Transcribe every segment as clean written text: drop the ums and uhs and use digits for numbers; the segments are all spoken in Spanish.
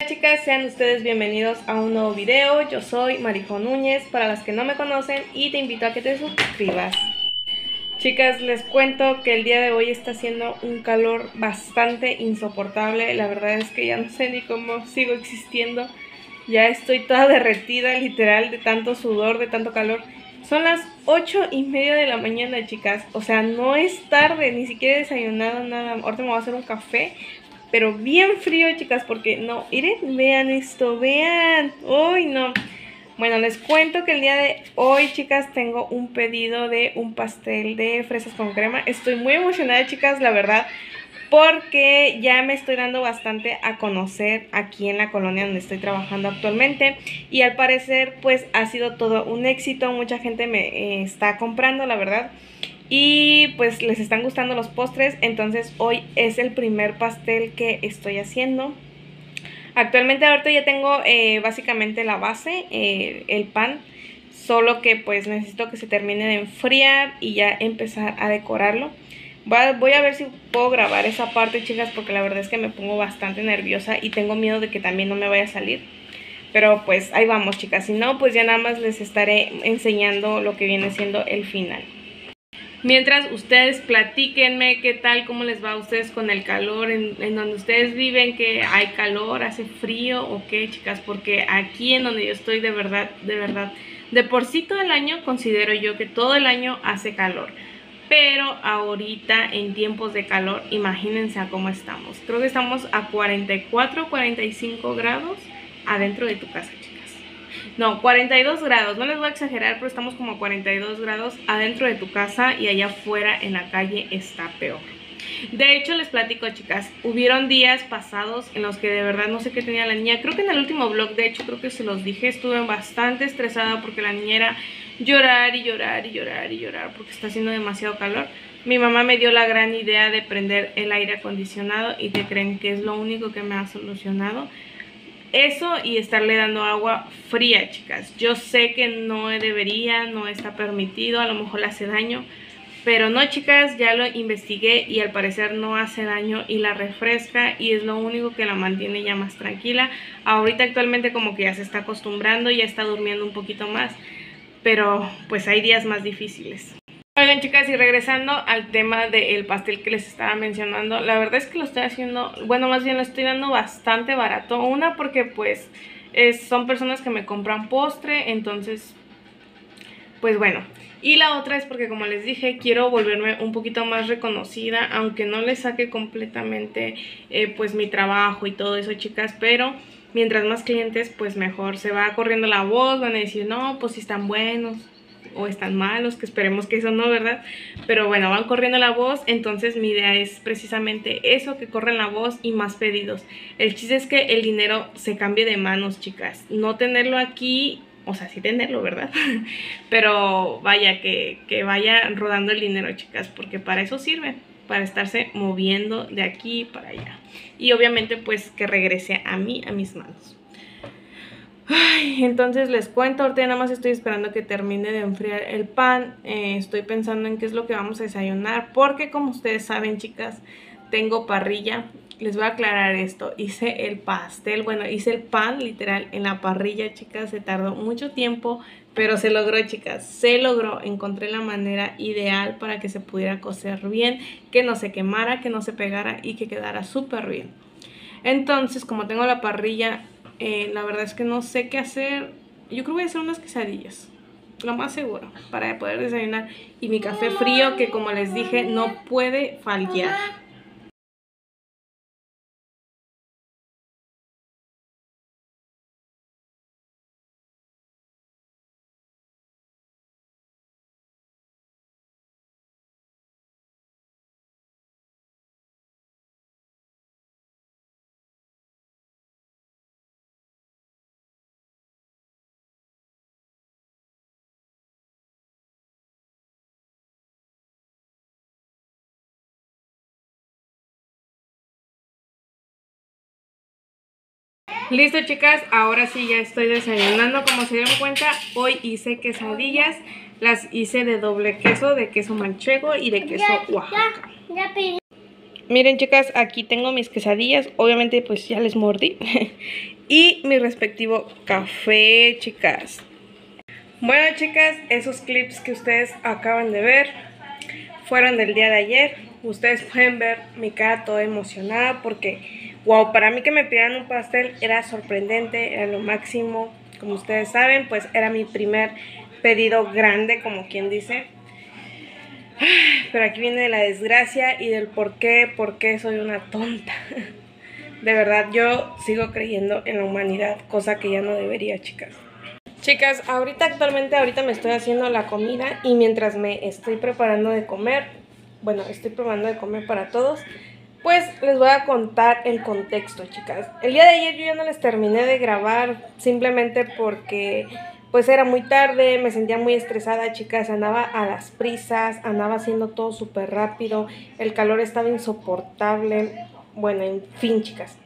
Chicas, sean ustedes bienvenidos a un nuevo video. Yo soy Marijo Núñez, para las que no me conocen, y te invito a que te suscribas. Chicas, les cuento que el día de hoy está haciendo un calor bastante insoportable. La verdad es que ya no sé ni cómo sigo existiendo. Ya estoy toda derretida, literal, de tanto sudor, de tanto calor. Son las 8:30 de la mañana, chicas. O sea, no es tarde, ni siquiera he desayunado nada. Ahorita me voy a hacer un café, pero bien frío, chicas, porque no, miren, vean esto, vean. Uy, no. Bueno, les cuento que el día de hoy, chicas, tengo un pedido de un pastel de fresas con crema. Estoy muy emocionada, chicas, la verdad, porque ya me estoy dando bastante a conocer aquí en la colonia donde estoy trabajando actualmente, y al parecer pues ha sido todo un éxito. Mucha gente me está comprando, la verdad, y pues les están gustando los postres. Entonces hoy es el primer pastel que estoy haciendo. Actualmente ahorita ya tengo básicamente la base, el pan, solo que pues necesito que se termine de enfriar y ya empezar a decorarlo. Voy a ver si puedo grabar esa parte, chicas, porque la verdad es que me pongo bastante nerviosa y tengo miedo de que también no me vaya a salir. Pero pues ahí vamos, chicas. Si no, pues ya nada más les estaré enseñando lo que viene siendo el final. Mientras, ustedes platíquenme qué tal, cómo les va a ustedes con el calor en donde ustedes viven, que hay calor, hace frío o qué, chicas, porque aquí en donde yo estoy de verdad, de por sí todo el año considero yo que todo el año hace calor. Pero ahorita en tiempos de calor, imagínense a cómo estamos. Creo que estamos a 44, 45 grados adentro de tu casa, chicas. No, 42 grados, no les voy a exagerar, pero estamos como a 42 grados adentro de tu casa, y allá afuera en la calle está peor. De hecho, les platico, chicas, hubieron días pasados en los que de verdad no sé qué tenía la niña. Creo que en el último vlog, de hecho, creo que se los dije, estuve bastante estresada porque la niña era llorar y llorar y llorar y llorar porque está haciendo demasiado calor. Mi mamá me dio la gran idea de prender el aire acondicionado, y ¿qué creen? Que es lo único que me ha solucionado. Eso y estarle dando agua fría, chicas. Yo sé que no debería, no está permitido, a lo mejor le hace daño, pero no, chicas, ya lo investigué y al parecer no hace daño y la refresca, y es lo único que la mantiene ya más tranquila. Ahorita actualmente como que ya se está acostumbrando, ya está durmiendo un poquito más, pero pues hay días más difíciles. Oigan, chicas, y regresando al tema del pastel que les estaba mencionando, la verdad es que lo estoy haciendo, bueno, más bien lo estoy dando bastante barato. Una, porque pues son personas que me compran postre, entonces pues bueno. Y la otra es porque, como les dije, quiero volverme un poquito más reconocida, aunque no les saque completamente pues mi trabajo y todo eso, chicas, pero mientras más clientes pues mejor. Se va corriendo la voz, van a decir, no, pues si están buenos o están malos, que esperemos que eso no, ¿verdad? Pero bueno, van corriendo la voz. Entonces mi idea es precisamente eso, que corren la voz y más pedidos. El chiste es que el dinero se cambie de manos, chicas, no tenerlo aquí. O sea, sí tenerlo, ¿verdad? Pero vaya, que vaya rodando el dinero, chicas, porque para eso sirve, para estarse moviendo de aquí para allá. Y obviamente pues que regrese a mí, a mis manos. Ay, entonces les cuento, ahorita nada más estoy esperando que termine de enfriar el pan. Estoy pensando en qué es lo que vamos a desayunar, porque como ustedes saben, chicas, tengo parrilla. Les voy a aclarar esto, hice el pastel, bueno, hice el pan literal en la parrilla, chicas. Se tardó mucho tiempo, pero se logró, chicas, se logró. Encontré la manera ideal para que se pudiera cocer bien, que no se quemara, que no se pegara y que quedara súper bien. Entonces, como tengo la parrilla, la verdad es que no sé qué hacer. Yo creo que voy a hacer unas quesadillas, lo más seguro, para poder desayunar. Y mi café frío, que como les dije, no puede fallar. Listo, chicas, ahora sí ya estoy desayunando. Como se dieron cuenta, hoy hice quesadillas. Las hice de doble queso, de queso manchego y de queso Oaxaca. Miren, chicas, aquí tengo mis quesadillas. Obviamente pues ya les mordí. y mi respectivo café, chicas. Bueno, chicas, esos clips que ustedes acaban de ver fueron del día de ayer. Ustedes pueden ver mi cara toda emocionada porque, wow, para mí que me pidieran un pastel era sorprendente, era lo máximo. Como ustedes saben, pues era mi primer pedido grande, como quien dice. Pero aquí viene la desgracia y del por qué soy una tonta. De verdad, yo sigo creyendo en la humanidad, cosa que ya no debería, chicas. Chicas, ahorita me estoy haciendo la comida y mientras me estoy preparando de comer, bueno, estoy probando de comer para todos, pues les voy a contar el contexto, chicas. El día de ayer yo ya no les terminé de grabar simplemente porque pues era muy tarde, me sentía muy estresada, chicas, andaba a las prisas, andaba haciendo todo súper rápido, el calor estaba insoportable, bueno, en fin, chicas.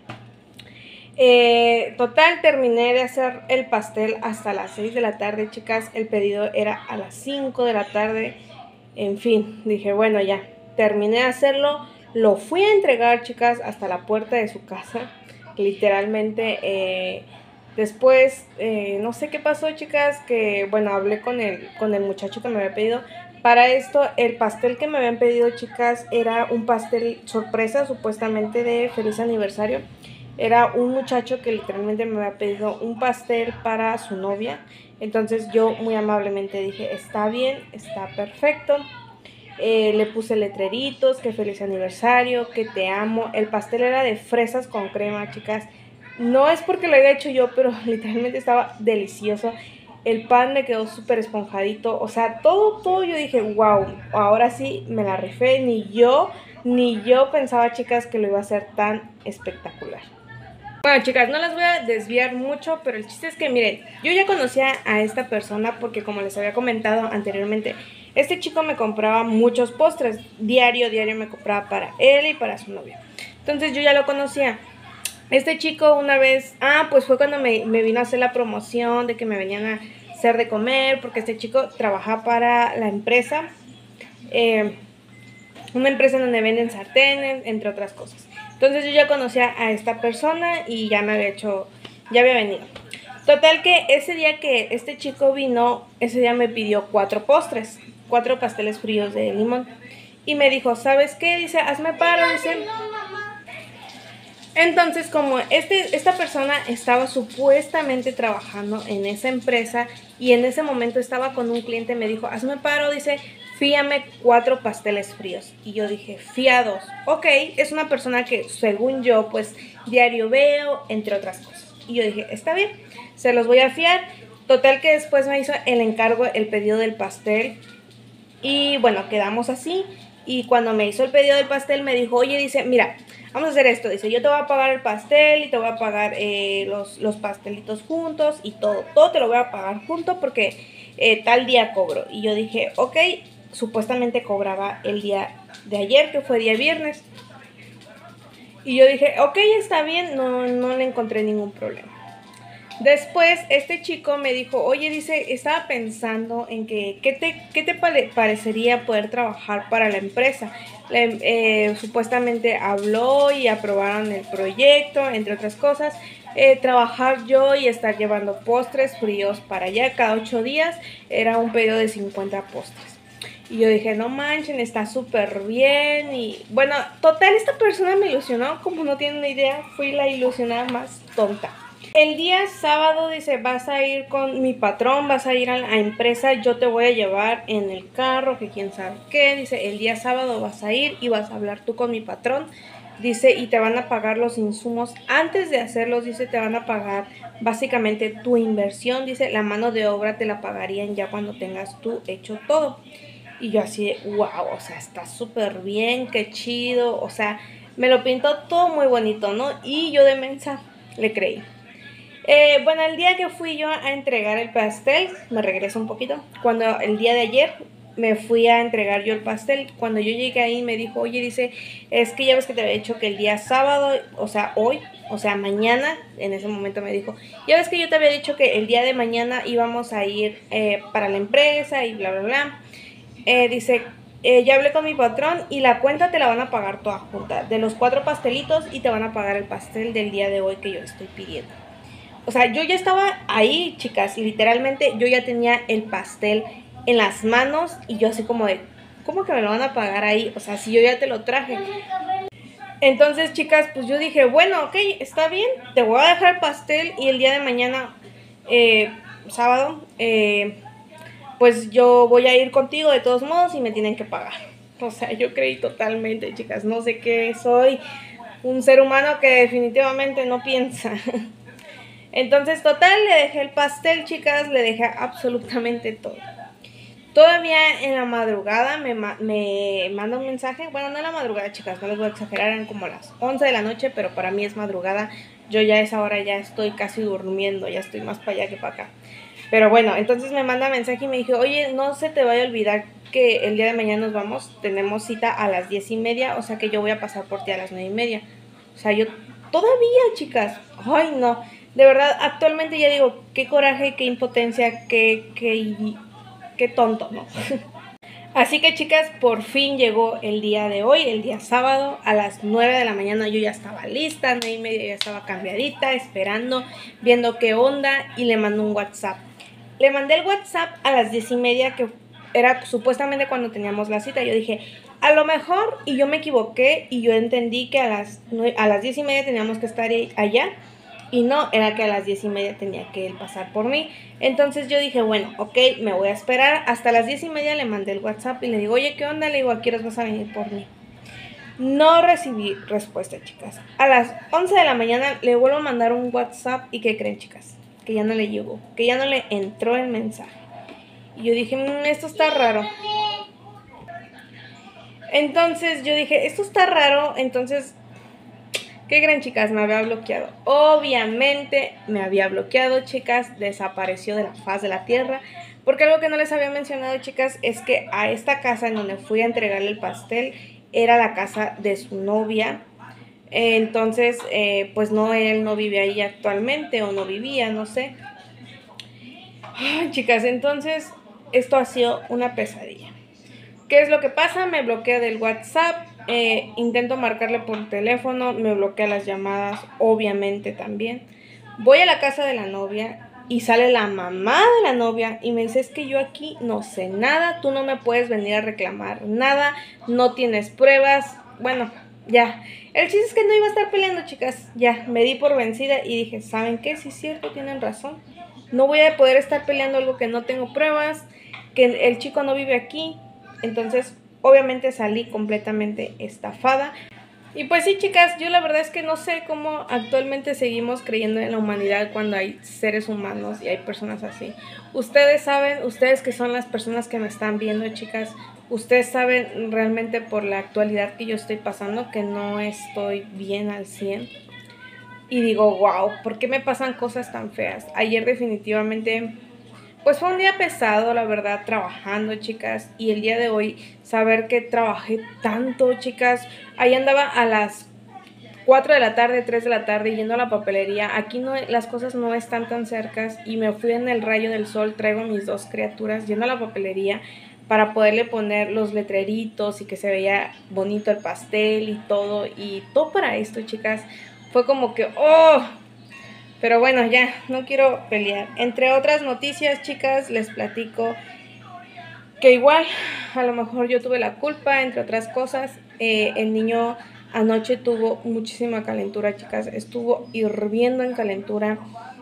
Total, terminé de hacer el pastel hasta las 6 de la tarde, chicas. El pedido era a las 5 de la tarde. En fin, dije, bueno, ya, terminé de hacerlo. Lo fui a entregar, chicas, hasta la puerta de su casa. Literalmente, después, no sé qué pasó, chicas, que, bueno, hablé con el muchacho que me había pedido. Para esto, el pastel que me habían pedido, chicas, era un pastel sorpresa, supuestamente de feliz aniversario. Era un muchacho que literalmente me había pedido un pastel para su novia. Entonces yo muy amablemente dije, está bien, está perfecto. Le puse letreritos, que feliz aniversario, que te amo. El pastel era de fresas con crema, chicas. No es porque lo haya hecho yo, pero literalmente estaba delicioso. El pan me quedó súper esponjadito. O sea, todo yo dije, wow, ahora sí me la rifé. Ni yo pensaba, chicas, que lo iba a hacer tan espectacular. Bueno, chicas, no las voy a desviar mucho, pero el chiste es que, miren, yo ya conocía a esta persona porque, como les había comentado anteriormente, este chico me compraba muchos postres, diario me compraba para él y para su novia. Entonces yo ya lo conocía. Este chico una vez, pues fue cuando me vino a hacer la promoción de que me venían a hacer de comer, porque este chico trabaja para la empresa, una empresa en donde venden sartenes, entre otras cosas. Entonces yo ya conocía a esta persona y ya había venido. Total que ese día que este chico vino, ese día me pidió 4 postres, 4 pasteles fríos de limón. Y me dijo, ¿sabes qué? Dice, hazme paro, dice. Entonces, como esta persona estaba supuestamente trabajando en esa empresa y en ese momento estaba con un cliente, me dijo, hazme paro, dice, fíame 4 pasteles fríos. Y yo dije, fiados. Ok, es una persona que según yo, pues diario veo, entre otras cosas. Y yo dije, está bien, se los voy a fiar. Total que después me hizo el encargo, el pedido del pastel. Y bueno, quedamos así. Y cuando me hizo el pedido del pastel me dijo, oye, dice, mira, vamos a hacer esto. Dice, yo te voy a pagar el pastel y te voy a pagar los pastelitos juntos y todo te lo voy a pagar junto porque tal día cobro. Y yo dije, ok, supuestamente cobraba el día de ayer, que fue día viernes. Y yo dije, ok, está bien, no le encontré ningún problema. Después este chico me dijo, oye, dice, estaba pensando en que, ¿qué te parecería poder trabajar para la empresa? Supuestamente habló y aprobaron el proyecto, entre otras cosas. Trabajar yo y estar llevando postres fríos para allá cada 8 días. Era un pedido de 50 postres. Y yo dije, no manchen, está súper bien. Y bueno, total, esta persona me ilusionó, como no tienen una idea, fui la ilusionada más tonta. El día sábado dice, vas a ir con mi patrón, vas a ir a la empresa, yo te voy a llevar en el carro, que quién sabe qué. Dice, el día sábado vas a ir y vas a hablar tú con mi patrón. Dice, y te van a pagar los insumos. Antes de hacerlos, dice, te van a pagar básicamente tu inversión. Dice, la mano de obra te la pagarían ya cuando tengas tú hecho todo. Y yo así de, wow, o sea, está súper bien, qué chido. O sea, me lo pintó todo muy bonito, ¿no? Y yo de mensa le creí. Bueno, el día que fui yo a entregar el pastel, me regreso un poquito, cuando el día de ayer me fui a entregar yo el pastel, cuando yo llegué ahí me dijo, oye, dice, es que ya ves que te había dicho que el día sábado, o sea, hoy, o sea, mañana, en ese momento me dijo, ya ves que yo te había dicho que el día de mañana íbamos a ir para la empresa y bla, bla, bla. Dice, ya hablé con mi patrón y la cuenta te la van a pagar toda junta, de los 4 pastelitos y te van a pagar el pastel del día de hoy que yo estoy pidiendo. O sea, yo ya estaba ahí, chicas, y literalmente yo ya tenía el pastel en las manos y yo así como de, ¿cómo que me lo van a pagar ahí? O sea, si yo ya te lo traje. Entonces, chicas, pues yo dije, bueno, ok, está bien, te voy a dejar el pastel y el día de mañana, sábado, pues yo voy a ir contigo de todos modos y me tienen que pagar. O sea, yo creí totalmente, chicas, no sé qué soy, un ser humano que definitivamente no piensa. Entonces, total, le dejé el pastel, chicas, le dejé absolutamente todo. Todavía en la madrugada me manda un mensaje. Bueno, no en la madrugada, chicas, no les voy a exagerar, eran como las 11 de la noche, pero para mí es madrugada. Yo ya a esa hora ya estoy casi durmiendo, ya estoy más para allá que para acá. Pero bueno, entonces me manda mensaje y me dijo, oye, no se te vaya a olvidar que el día de mañana nos vamos, tenemos cita a las 10:30, o sea que yo voy a pasar por ti a las 9:30. O sea, yo todavía, chicas, ay no, de verdad, actualmente ya digo, qué coraje, qué impotencia, qué tonto, ¿no? Así que, chicas, por fin llegó el día de hoy, el día sábado, a las 9 de la mañana yo ya estaba lista, 9:30 ya estaba cambiadita, esperando, viendo qué onda, y le mandó un WhatsApp. Le mandé el WhatsApp a las 10:30, que era supuestamente cuando teníamos la cita. Yo dije, a lo mejor, y yo me equivoqué, y yo entendí que a las 10:30 teníamos que estar allá, y no, era que a las 10:30 tenía que él pasar por mí. Entonces yo dije, bueno, ok, me voy a esperar. Hasta las 10:30 le mandé el WhatsApp y le digo, oye, ¿qué onda? Le digo, ¿a qué horas vas a venir por mí? No recibí respuesta, chicas. A las 11 de la mañana le vuelvo a mandar un WhatsApp y ¿qué creen, chicas? Que ya no le llegó, que ya no le entró el mensaje. Y yo dije, esto está raro. Entonces yo dije, esto está raro, entonces, ¿qué creen, chicas? Me había bloqueado. Obviamente me había bloqueado, chicas, desapareció de la faz de la tierra. Porque algo que no les había mencionado, chicas, es que a esta casa en donde fui a entregarle el pastel era la casa de su novia. Entonces, pues no, él no vive ahí actualmente, o no vivía, no sé. Ay, chicas, entonces esto ha sido una pesadilla. ¿Qué es lo que pasa? Me bloquea del WhatsApp, intento marcarle por teléfono, me bloquea las llamadas, obviamente también. Voy a la casa de la novia y sale la mamá de la novia y me dice, es que yo aquí no sé nada, tú no me puedes venir a reclamar nada, no tienes pruebas. Bueno, ya. El chiste es que no iba a estar peleando, chicas. Ya, me di por vencida y dije, ¿saben qué? Sí es cierto, tienen razón. No voy a poder estar peleando algo que no tengo pruebas, que el chico no vive aquí. Entonces, obviamente salí completamente estafada. Y pues sí, chicas, yo la verdad es que no sé cómo actualmente seguimos creyendo en la humanidad cuando hay seres humanos y hay personas así. Ustedes saben, ustedes que son las personas que me están viendo, chicas, ustedes saben realmente por la actualidad que yo estoy pasando que no estoy bien al 100. Y digo, wow, ¿por qué me pasan cosas tan feas? Ayer definitivamente, pues fue un día pesado, la verdad, trabajando, chicas. Y el día de hoy, saber que trabajé tanto, chicas. Ahí andaba a las 4 de la tarde, 3 de la tarde, yendo a la papelería. Aquí no, las cosas no están tan cercas. Y me fui en el rayo del sol, traigo mis dos criaturas, yendo a la papelería para poderle poner los letreritos y que se veía bonito el pastel y todo para esto, chicas. Fue como que, ¡oh! Pero bueno, ya, no quiero pelear. Entre otras noticias, chicas, les platico que igual, a lo mejor yo tuve la culpa, entre otras cosas. El niño anoche tuvo muchísima calentura, chicas. Estuvo hirviendo en calentura.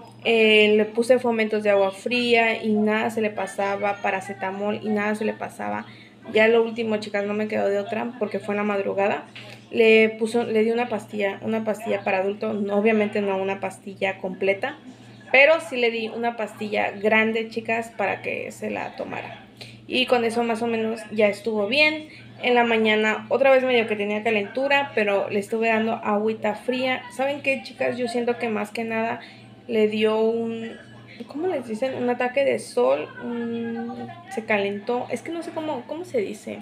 Le puse fomentos de agua fría y nada se le pasaba, paracetamol y nada se le pasaba. Ya lo último, chicas, no me quedó de otra porque fue en la madrugada. Le di una pastilla para adulto, obviamente no una pastilla completa, pero sí le di una pastilla grande, chicas, para que se la tomara. Y con eso más o menos ya estuvo bien. En la mañana otra vez medio que tenía calentura, pero le estuve dando agüita fría. ¿Saben qué, chicas? Yo siento que más que nada le dio ¿cómo les dicen? Un ataque de sol, se calentó. Es que no sé cómo se dice.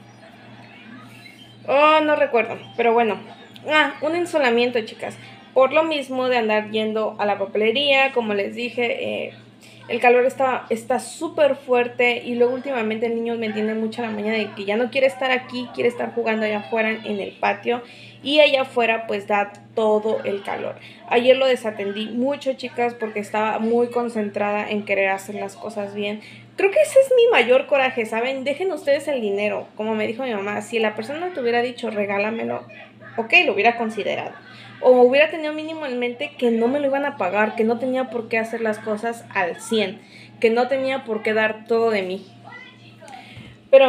Oh, no recuerdo, pero bueno. Un ensolamiento, chicas. Por lo mismo de andar yendo a la papelería, como les dije, El calor está súper fuerte y luego últimamente el niño me tiene mucha la maña de que ya no quiere estar aquí, quiere estar jugando allá afuera en el patio y allá afuera pues da todo el calor. Ayer lo desatendí mucho, chicas, porque estaba muy concentrada en querer hacer las cosas bien. Creo que ese es mi mayor coraje, ¿saben? Dejen ustedes el dinero, como me dijo mi mamá, si la persona te hubiera dicho regálamelo, ok, lo hubiera considerado. O hubiera tenido mínimo en mente que no me lo iban a pagar, que no tenía por qué hacer las cosas al 100, que no tenía por qué dar todo de mí. Pero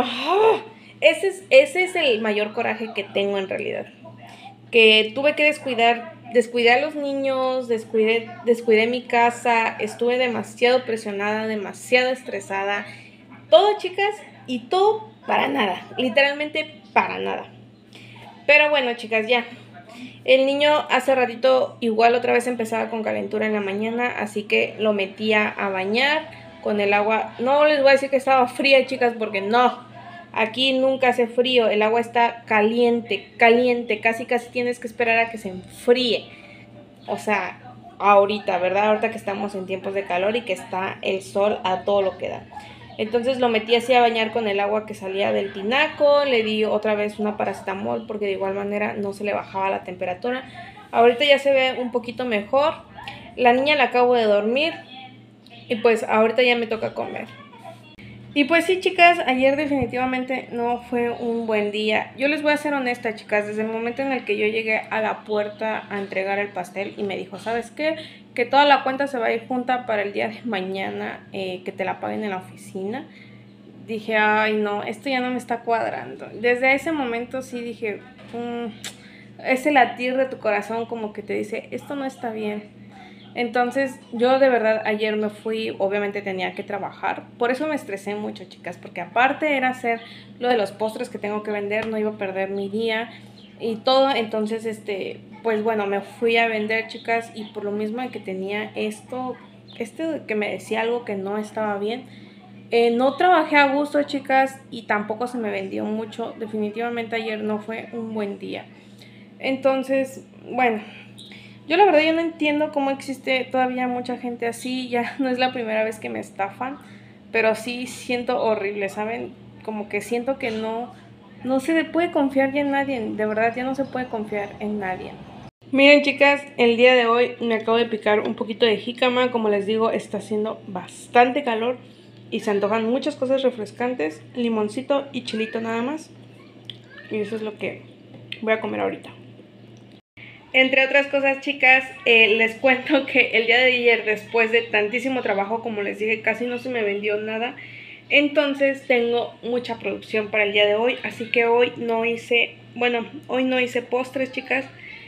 ese es el mayor coraje que tengo en realidad. Que tuve que descuidé a los niños, descuidé mi casa, estuve demasiado presionada, demasiado estresada. Todo, chicas, y todo para nada, literalmente para nada. Pero bueno, chicas, ya. El niño hace ratito igual otra vez empezaba con calentura en la mañana, así que lo metía a bañar con el agua. No les voy a decir que estaba fría, chicas, porque no. Aquí nunca hace frío, el agua está caliente, caliente, casi tienes que esperar a que se enfríe. O sea, ahorita, ¿verdad? Ahorita que estamos en tiempos de calor y que está el sol a todo lo que da. Entonces lo metí así a bañar con el agua que salía del tinaco, le di otra vez una paracetamol porque de igual manera no se le bajaba la temperatura. Ahorita ya se ve un poquito mejor. La niña la acabo de dormir y pues ahorita ya me toca comer. Y pues sí, chicas, ayer definitivamente no fue un buen día. Yo les voy a ser honesta, chicas, desde el momento en el que yo llegué a la puerta a entregar el pastel y me dijo, ¿sabes qué? Que toda la cuenta se va a ir junta para el día de mañana, que te la paguen en la oficina. Dije, ay no, esto ya no me está cuadrando. Desde ese momento sí dije, ese latir de tu corazón como que te dice, esto no está bien. Entonces yo de verdad ayer me fui, obviamente tenía que trabajar, por eso me estresé mucho, chicas, porque aparte era hacer lo de los postres que tengo que vender, no iba a perder mi día y todo. Entonces pues bueno, me fui a vender, chicas, y por lo mismo que tenía que me decía algo que no estaba bien, no trabajé a gusto, chicas, y tampoco se me vendió mucho. Definitivamente ayer no fue un buen día. Entonces, bueno, yo la verdad yo no entiendo cómo existe todavía mucha gente así. Ya no es la primera vez que me estafan, pero sí siento horrible, ¿saben? Como que siento que no se puede confiar ya en nadie. De verdad ya no se puede confiar en nadie. Miren, chicas, el día de hoy me acabo de picar un poquito de jícama. Como les digo, está haciendo bastante calor y se antojan muchas cosas refrescantes, limoncito y chilito nada más. Y eso es lo que voy a comer ahorita. Entre otras cosas, chicas, les cuento que el día de ayer, después de tantísimo trabajo, como les dije, casi no se me vendió nada. Entonces tengo mucha producción para el día de hoy, así que hoy no hice postres, chicas.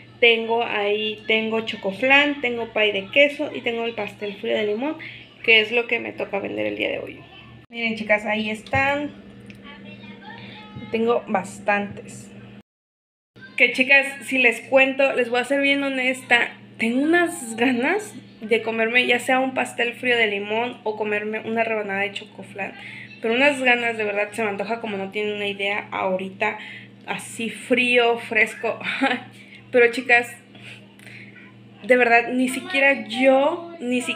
Tengo chocoflán, tengo pay de queso y tengo el pastel frío de limón, que es lo que me toca vender el día de hoy. Miren, chicas, ahí están. Tengo bastantes. Que, chicas, si les cuento, les voy a ser bien honesta, tengo unas ganas de comerme ya sea un pastel frío de limón o comerme una rebanada de chocoflán. Pero unas ganas, de verdad, se me antoja como no tienen una idea ahorita, así frío, fresco. Pero, chicas, de verdad, ni siquiera yo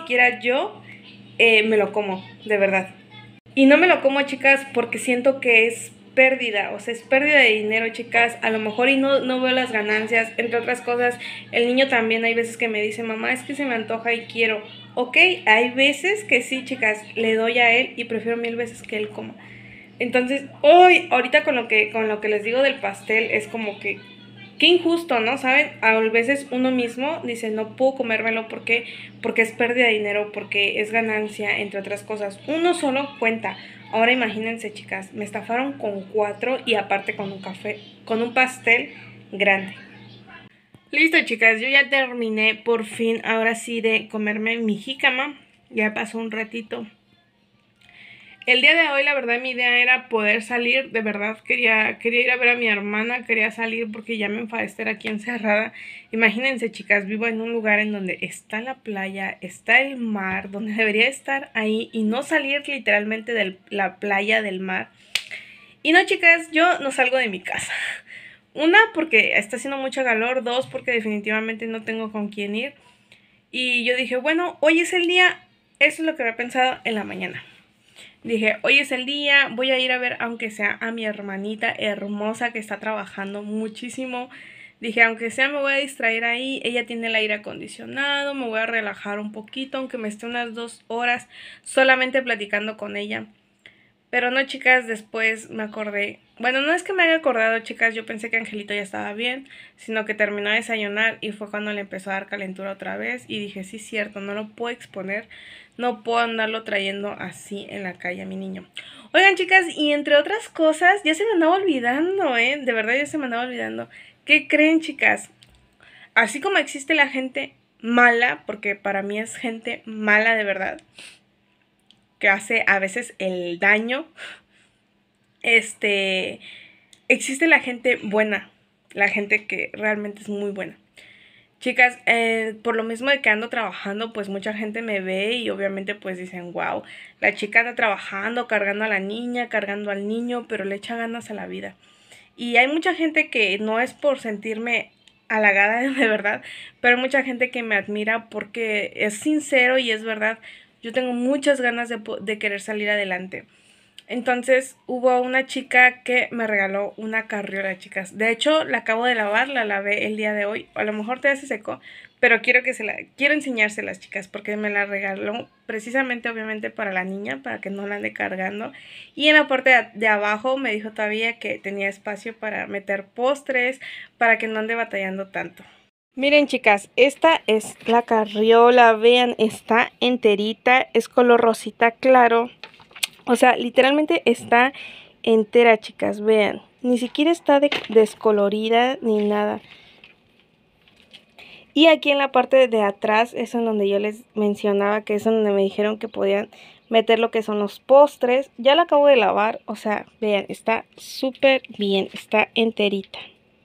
me lo como, de verdad. Y no me lo como, chicas, porque siento que es pérdida, o sea, es pérdida de dinero, chicas. A lo mejor y no veo las ganancias, entre otras cosas. El niño también hay veces que me dice, mamá, es que se me antoja y quiero. Ok, hay veces que sí, chicas, le doy a él y prefiero 1000 veces que él coma. Entonces, hoy, ahorita con lo que les digo del pastel, es como que qué injusto, ¿no? ¿Saben? A veces uno mismo dice, no puedo comérmelo porque es pérdida de dinero, porque es ganancia, entre otras cosas. Uno solo cuenta. Ahora imagínense, chicas, me estafaron con 4 y aparte con un pastel grande. Listo, chicas, yo ya terminé por fin, ahora sí, de comerme mi jícama. Ya pasó un ratito. El día de hoy, la verdad, mi idea era poder salir. De verdad, quería ir a ver a mi hermana, quería salir porque ya me enfadé estar aquí encerrada. Imagínense, chicas, vivo en un lugar en donde está la playa, está el mar, donde debería estar ahí y no salir literalmente de la playa, del mar. Y no, chicas, yo no salgo de mi casa. Una, porque está haciendo mucho calor. Dos, porque definitivamente no tengo con quién ir. Y yo dije, bueno, hoy es el día eso es lo que había pensado en la mañana. Dije, hoy es el día, voy a ir a ver, aunque sea a mi hermanita hermosa que está trabajando muchísimo. Dije, aunque sea me voy a distraer ahí, ella tiene el aire acondicionado, me voy a relajar un poquito, aunque me esté unas 2 horas solamente platicando con ella. Pero no, chicas, después me acordé. Bueno, no es que me haya acordado, chicas, yo pensé que Angelito ya estaba bien, sino que terminó de desayunar y fue cuando le empezó a dar calentura otra vez. Y dije, sí, cierto, no lo puedo exponer, no puedo andarlo trayendo así en la calle a mi niño. Oigan, chicas, y entre otras cosas, ya se me andaba olvidando, de verdad ya se me andaba olvidando. ¿Qué creen, chicas? Así como existe la gente mala, porque para mí es gente mala de verdad, que hace a veces el daño, existe la gente buena, la gente que realmente es muy buena. Chicas, por lo mismo de que ando trabajando, pues mucha gente me ve y obviamente pues dicen, wow, la chica anda trabajando, cargando a la niña, cargando al niño, pero le echa ganas a la vida. Y hay mucha gente que no es por sentirme halagada de verdad, pero hay mucha gente que me admira porque es sincero y es verdad. Yo tengo muchas ganas de querer salir adelante. Entonces hubo una chica que me regaló una carriola, chicas. De hecho, la acabo de lavar, la lavé el día de hoy. A lo mejor todavía se secó, pero quiero enseñárselas, chicas, porque me la regaló precisamente, obviamente, para la niña, para que no la ande cargando. Y en la parte de abajo me dijo todavía que tenía espacio para meter postres, para que no ande batallando tanto. Miren, chicas, esta es la carriola, vean, está enterita, es color rosita claro. O sea, literalmente está entera, chicas, vean. Ni siquiera está descolorida ni nada. Y aquí en la parte de atrás es en donde yo les mencionaba que es donde me dijeron que podían meter lo que son los postres. Ya la acabo de lavar, o sea, vean, está súper bien, está enterita.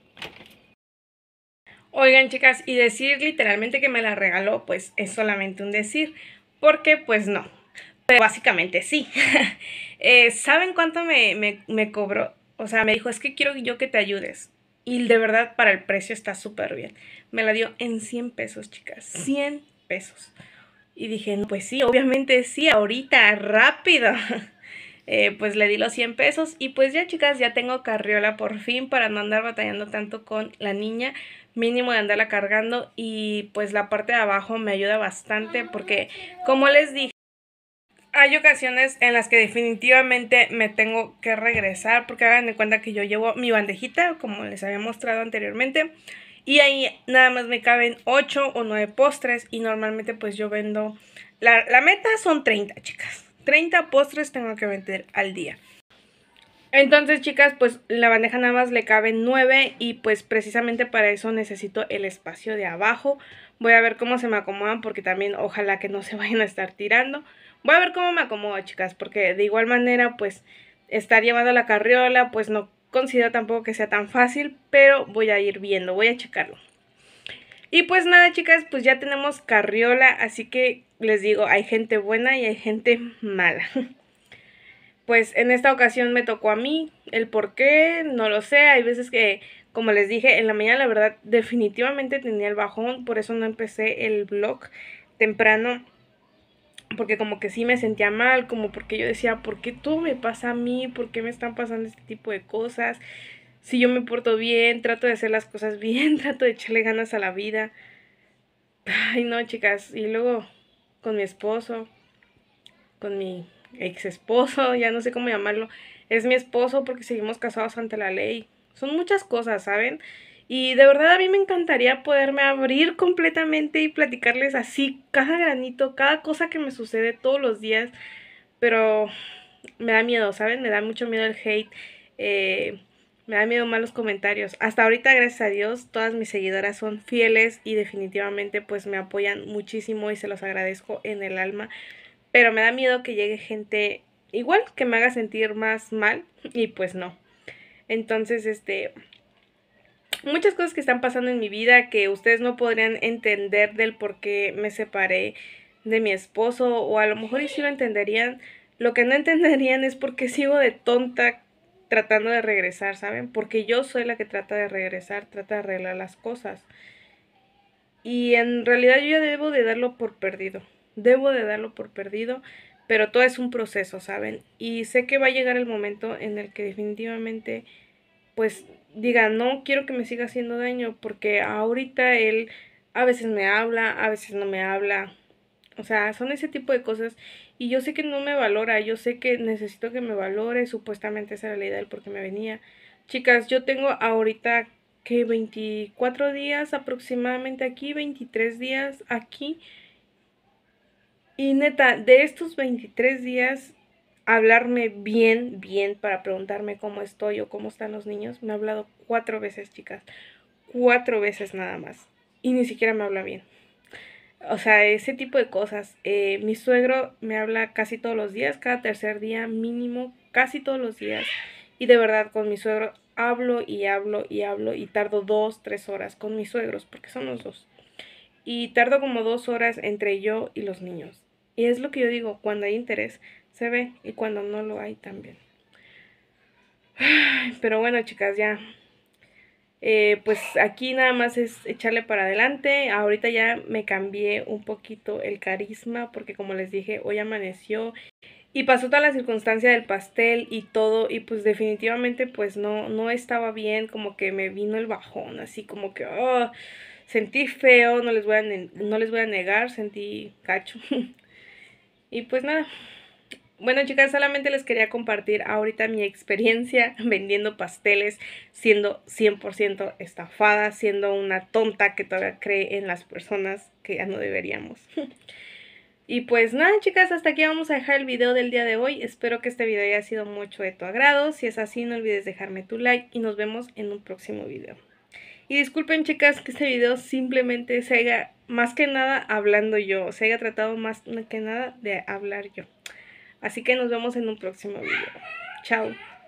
Oigan, chicas, y decir literalmente que me la regaló, pues es solamente un decir, porque pues no. Pero básicamente sí. ¿Saben cuánto me cobró? O sea, me dijo, es que quiero yo que te ayudes. Y de verdad, para el precio está súper bien. Me la dio en 100 pesos, chicas. 100 pesos. Y dije, no, pues sí, obviamente sí, ahorita, rápido. Pues le di los 100 pesos y pues ya, chicas, ya tengo carriola por fin para no andar batallando tanto con la niña, mínimo de andarla cargando. Y pues la parte de abajo me ayuda bastante porque, como les dije, hay ocasiones en las que definitivamente me tengo que regresar porque hagan de cuenta que yo llevo mi bandejita, como les había mostrado anteriormente, y ahí nada más me caben 8 o 9 postres y normalmente pues yo vendo, la meta son 30, chicas, 30 postres tengo que vender al día. Entonces, chicas, pues la bandeja nada más le caben 9 y pues precisamente para eso necesito el espacio de abajo. Voy a ver cómo se me acomodan porque también ojalá que no se vayan a estar tirando. Voy a ver cómo me acomodo, chicas, porque de igual manera pues estar llevando la carriola pues no considero tampoco que sea tan fácil, pero voy a ir viendo, voy a checarlo. Y pues nada, chicas, pues ya tenemos carriola, así que les digo, hay gente buena y hay gente mala. Pues en esta ocasión me tocó a mí, el por qué, no lo sé, hay veces que, como les dije, en la mañana la verdad definitivamente tenía el bajón, por eso no empecé el vlog temprano, porque como que sí me sentía mal, como porque yo decía, ¿por qué todo me pasa a mí? ¿Por qué me están pasando este tipo de cosas? Si yo me porto bien, trato de hacer las cosas bien, trato de echarle ganas a la vida. Ay no, chicas, y luego con mi esposo, con mi ex esposo, ya no sé cómo llamarlo, es mi esposo porque seguimos casados ante la ley. Son muchas cosas, ¿saben? Y de verdad a mí me encantaría poderme abrir completamente y platicarles así cada granito, cada cosa que me sucede todos los días, pero me da miedo, ¿saben? Me da mucho miedo el hate, me da miedo malos comentarios. Hasta ahorita, gracias a Dios, todas mis seguidoras son fieles y definitivamente pues me apoyan muchísimo y se los agradezco en el alma. Pero me da miedo que llegue gente igual, que me haga sentir más mal y pues no. Entonces, muchas cosas que están pasando en mi vida que ustedes no podrían entender del por qué me separé de mi esposo, o a lo mejor y sí lo entenderían. Lo que no entenderían es por qué sigo de tonta tratando de regresar, ¿saben? Porque yo soy la que trata de regresar, trata de arreglar las cosas. Y en realidad yo ya debo de darlo por perdido. debo de darlo por perdido, pero todo es un proceso, ¿saben? Y sé que va a llegar el momento en el que definitivamente, pues, diga, no quiero que me siga haciendo daño, porque ahorita él a veces me habla, a veces no me habla. O sea, son ese tipo de cosas y yo sé que no me valora, yo sé que necesito que me valore, supuestamente esa era la idea del por qué me venía. Chicas, yo tengo ahorita que 24 días aproximadamente aquí, 23 días aquí. Y neta, de estos 23 días, hablarme bien, bien para preguntarme cómo estoy o cómo están los niños, me ha hablado 4 veces, chicas. 4 veces nada más. Y ni siquiera me habla bien. O sea, ese tipo de cosas. Mi suegro me habla casi todos los días, cada tercer día mínimo, casi todos los días. Y de verdad, con mi suegro hablo y hablo y hablo y tardo 2, 3 horas con mis suegros, porque son los dos. Y tardo como 2 horas entre yo y los niños. Y es lo que yo digo, cuando hay interés se ve y cuando no lo hay también. Pero bueno, chicas, ya. Pues aquí nada más es echarle para adelante. Ahorita ya me cambié un poquito el carisma porque como les dije, hoy amaneció y pasó toda la circunstancia del pastel y todo y pues definitivamente pues no estaba bien, como que me vino el bajón, así como que sentí feo, no les voy a negar, sentí cacho. Y pues nada. Bueno, chicas, solamente les quería compartir ahorita mi experiencia vendiendo pasteles, siendo 100% estafada, siendo una tonta que todavía cree en las personas que ya no deberíamos. Y pues nada, chicas, hasta aquí vamos a dejar el video del día de hoy. Espero que este video haya sido mucho de tu agrado. Si es así, no olvides dejarme tu like y nos vemos en un próximo video. Y disculpen, chicas, que este video simplemente se haya, más que nada, hablando yo. Se haya tratado más que nada de hablar yo. Así que nos vemos en un próximo video. Chao.